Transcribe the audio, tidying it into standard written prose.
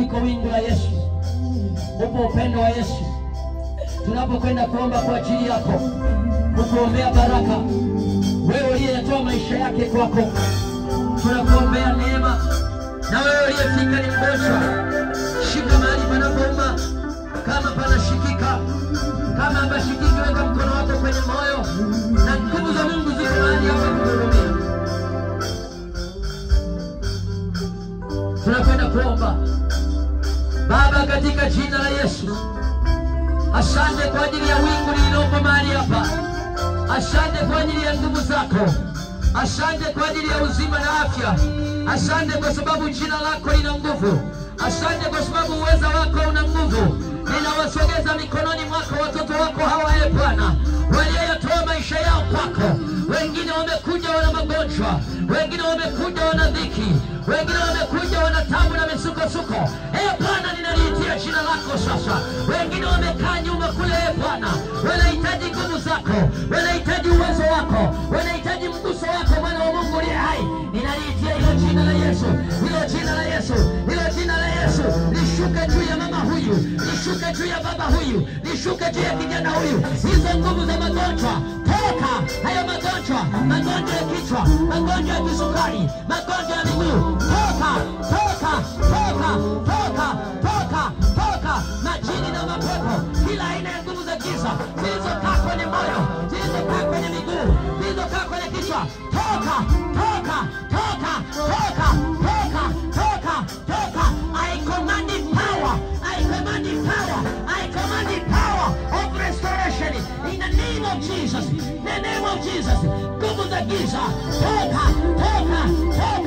liko wingu la Yesu, upo upendo wa Yesu. Tunapokwenda kuomba kwa ajili yako, kukuombea baraka, wewe uliyetoa maisha yake kwako, tunakuombea neema. Na wewe uliyefika ni mgonjwa, shika mahali panapouma, kama panashikika. Kama hapashikiki, weka mkono wako kwenye moyo, na nguvu za Mungu ziko mahali hapa kuhudumia. Tunakwenda kuomba. Baba, katika jina la Yesu, asante kwa ajili ya wingu lililopo mahali hapa. Asante kwa ajili ya nguvu zako. Asante kwa ajili ya uzima na afya. Asante kwa sababu jina lako lina nguvu. Asante kwa sababu uweza wako una nguvu. Ninawasogeza mikononi mwako watoto wako hawa, ee Bwana, walioyatoa maisha yao kwako. Wengine wamekuja wana magonjwa, wengine wamekuja wana dhiki, wengine wamekuja wana tabu na misukosuko. Ee Bwana, ninaliitia jina lako sasa. Wengine wamekaa nyuma kule, ee Bwana, wanahitaji nguvu zako, wanahitaji uwezo wako, wanahitaji mguso wako, Bwana wa Mungu aliye hai. Ninaliitia hilo jina la Yesu, hilo jina la Yesu, hilo jina la Yesu. Lishuke juu ya mama huyu, lishuke juu ya baba huyu, lishuke juu ya kijana huyu. Hizo nguvu za magonjwa, toka hayo magonjwa, magonjwa ya kichwa, magonjwa ya kisukari, magonjwa ya miguu, toka, toka, toka, toka, toka, toka. Majini na mapepo, kila aina ya nguvu za giza zilizokaa kwenye moyo, zilizokaa kwenye miguu, zilizokaa kwenye kichwa, toka, toka, toka, toka, toka, toka, toka. I command the power, I command the power, I command the power of restoration in the name of Jesus, in the name of Jesus. Nguvu za giza, toka, toka, toka.